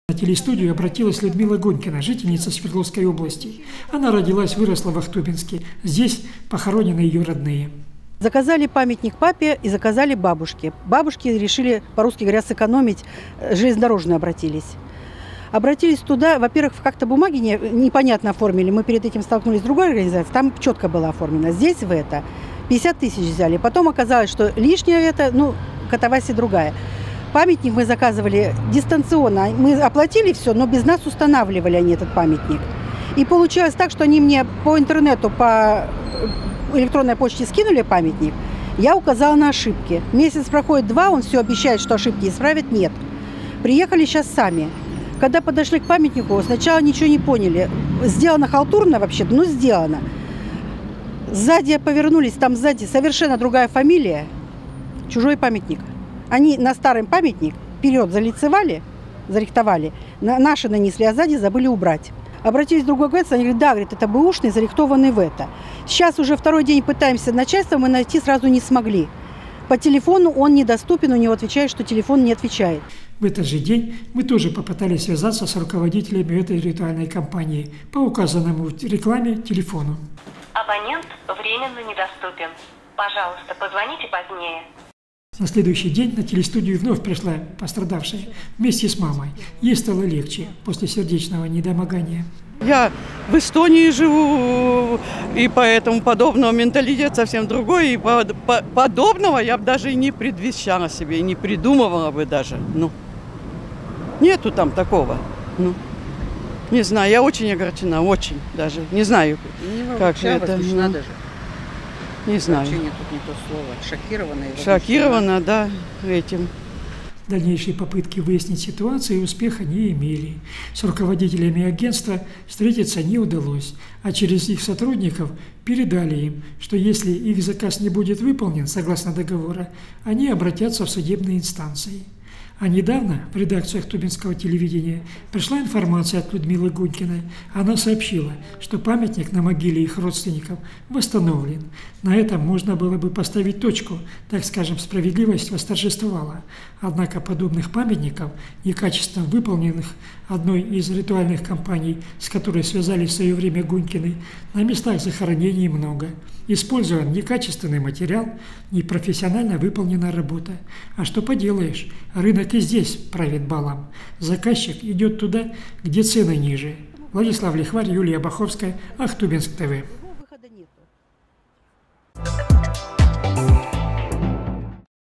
На телестудию обратилась Людмила Гонькина, жительница Свердловской области. Она родилась, выросла в Ахтубинске. Здесь похоронены ее родные. Заказали памятник папе и заказали бабушке. Бабушки решили, по-русски говоря, сэкономить, железнодорожную обратились. Обратились туда, во-первых, как-то бумаги непонятно оформили. Мы перед этим столкнулись с другой организацией, там четко было оформлено. Здесь в это 50 тысяч взяли. Потом оказалось, что лишнее это, катавасия другая. Памятник мы заказывали дистанционно. Мы оплатили все, но без нас устанавливали они этот памятник. И получилось так, что они мне по интернету, по электронной почте скинули памятник. Я указала на ошибки. Месяц проходит, 2, он все обещает, что ошибки исправят. Нет. Приехали сейчас сами. Когда подошли к памятнику, сначала ничего не поняли. Сделано халтурно вообще-то, но сделано. Сзади повернулись, там сзади совершенно другая фамилия, чужой памятник. Они на старый памятник вперед залицевали, зарихтовали, наши нанесли, а сзади забыли убрать. Обратились в другой организацию, они говорят, да, говорит, это бэушный, зарихтованный в это. Сейчас уже второй день пытаемся начальство, мы найти сразу не смогли. По телефону он недоступен, у него отвечает, что телефон не отвечает. В этот же день мы тоже попытались связаться с руководителями этой ритуальной компании по указанному в рекламе телефону. Абонент временно недоступен. Пожалуйста, позвоните позднее. На следующий день на телестудию вновь пришла пострадавшая вместе с мамой. Ей стало легче после сердечного недомогания. Я в Эстонии живу, и поэтому подобного менталитет совсем другой. И подобного я бы даже и не предвещала себе, и не придумывала бы даже. Нету там такого. Не знаю, я очень огорчена, очень даже. Не знаю, как же это. Не знаю. Вообще нет тут не то слово. Шокирована. Шокирована, да, этим. Дальнейшие попытки выяснить ситуацию успеха не имели. С руководителями агентства встретиться не удалось, а через их сотрудников передали им, что если их заказ не будет выполнен согласно договора, они обратятся в судебные инстанции. А недавно в редакцию Ахтубинского телевидения пришла информация от Людмилы Гонькиной. Она сообщила, что памятник на могиле их родственников восстановлен. На этом можно было бы поставить точку, так скажем, справедливость восторжествовала. Однако подобных памятников, некачественно выполненных одной из ритуальных компаний, с которой связались в свое время Гонькины, на местах захоронений много. Использован некачественный материал, непрофессионально выполнена работа. А что поделаешь, рынок и здесь правит балом. Заказчик идет туда, где цены ниже. Владислав Лихварь, Юлия Баховская, Ахтубинск ТВ.